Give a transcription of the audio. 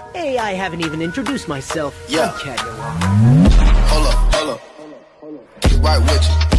Hey, I haven't even introduced myself. Yeah. I'm Cat. Hold up. Get right with you.